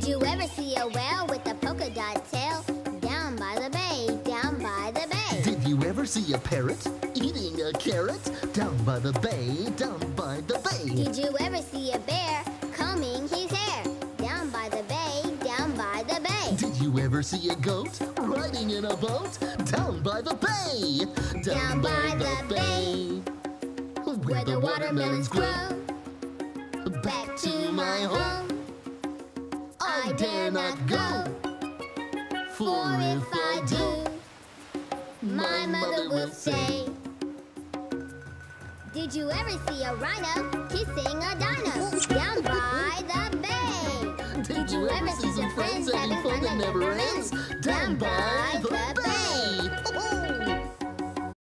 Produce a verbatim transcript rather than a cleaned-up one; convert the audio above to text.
you ever see a whale with a polka dot tail? Down by the bay, down by the bay. Did you ever see a parrot eating a carrot? Down by the bay, down by the bay. Did you ever see a bear combing his hair? Down by the bay, down by the bay. Did you ever see a goat riding in a boat? Down by the bay, Down by the bay, where the watermelons grow. Back to my home I dare not go, for if I do, my mother will say. Did you ever see a rhino kissing a dino? Down by the bay. Did you ever see some friends having fun that never ends? Down by the bay.